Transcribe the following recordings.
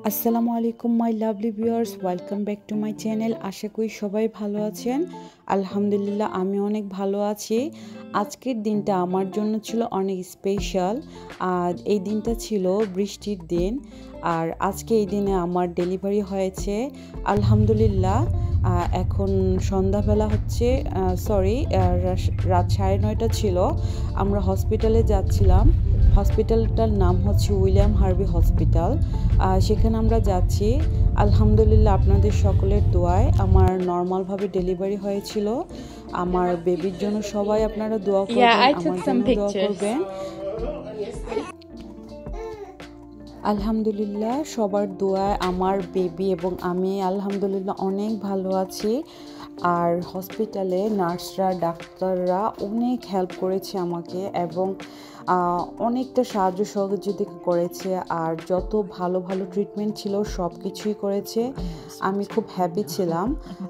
আসসালামু আলাইকুম my lovely viewers, welcome back to my channel. আশা করি সবাই ভালো আছেন। আলহামদুলিল্লাহ আমি অনেক ভালো আছি। আজকের দিনটা আমার জন্য ছিল অনেক স্পেশাল। আর এই দিনটা ছিল বৃষ্টির দিন। আর আজকে এই দিনে আমার ডেলিভারি হয়েছে। আলহামদুলিল্লাহ এখন সন্ধ্যাবেলা হচ্ছে, রাত 9:30 ছিল। আমরা হসপিটালে যাচ্ছিলাম। হসপিটালটার নাম হচ্ছে উইলিয়াম হার্ভি হসপিটাল। সেখানে আমরা যাচ্ছি। আলহামদুলিল্লাহ আপনাদের সকলের দোয়ায় আমার নর্মালভাবে ডেলিভারি হয়েছিল। আমার বেবির জন্য সবাই আপনারা দোয়া করবেন, আমার জন্য দোয়া করবেন। আলহামদুলিল্লাহ সবার দোয়ায় আমার বেবি এবং আমি আলহামদুলিল্লাহ অনেক ভালো আছি। আর হসপিটালে নার্সরা, ডাক্তাররা অনেক হেল্প করেছে আমাকে এবং অনেকটা সাহায্য সহযোগিতা করেছে। আর যত ভালো ভালো ট্রিটমেন্ট ছিল সব কিছুই করেছে। আমি খুব হ্যাপি ছিলাম।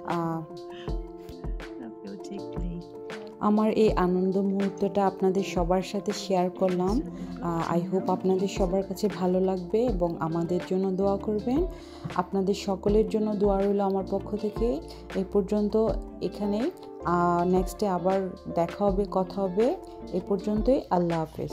আমার এই আনন্দ মুহূর্তটা আপনাদের সবার সাথে শেয়ার করলাম। আই হোপ আপনাদের সবার কাছে ভালো লাগবে এবং আমাদের জন্য দোয়া করবেন। আপনাদের সকলের জন্য দোয়া রইল আমার পক্ষ থেকে। এই পর্যন্ত এখানেই। নেক্সটে আবার দেখা হবে, কথা হবে। এই পর্যন্তই। আল্লাহ হাফেজ।